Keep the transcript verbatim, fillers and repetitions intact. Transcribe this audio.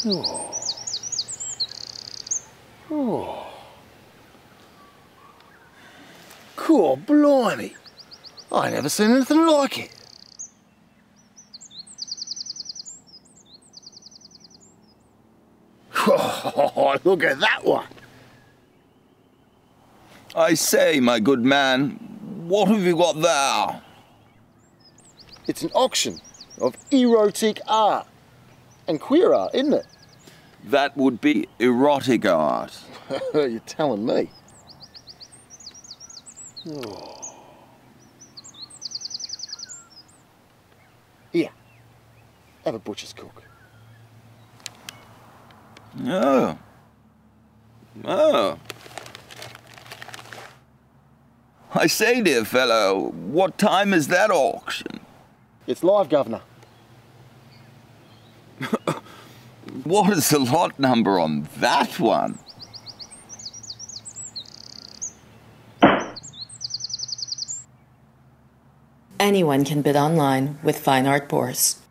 Oh. Oh. Cool, blimey. I ain't never seen anything like it. Oh, look at that one. I say, my good man, what have you got there? It's an auction of erotic art. And queer art, isn't it? That would be erotic art. You're telling me. Oh. Here, have a butcher's cook. Oh. Oh. I say, dear fellow, what time is that auction? It's live, Governor. What is the lot number on that one? Anyone can bid online with Fineartbourse.